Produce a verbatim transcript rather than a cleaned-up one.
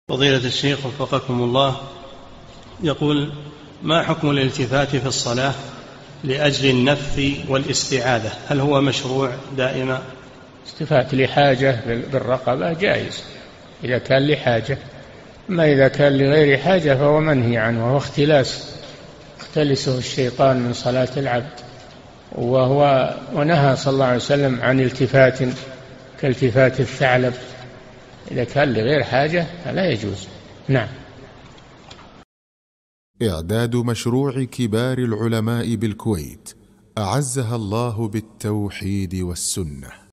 فضيلة الشيخ وفقكم الله، يقول: ما حكم الالتفات في الصلاة لأجل النفث والاستعاذة؟ هل هو مشروع دائما؟ التفات لحاجة بالرقبة جائز إذا كان لحاجة، أما إذا كان لغير حاجة فهو منهي عنه، وهو اختلاس يختلسه الشيطان من صلاة العبد، وهو ونهى صلى الله عليه وسلم عن التفات كالتفات الثعلب، إذا كان لغير حاجة فلا يجوز. نعم. إعداد مشروع كبار العلماء بالكويت أعزها الله بالتوحيد والسنة.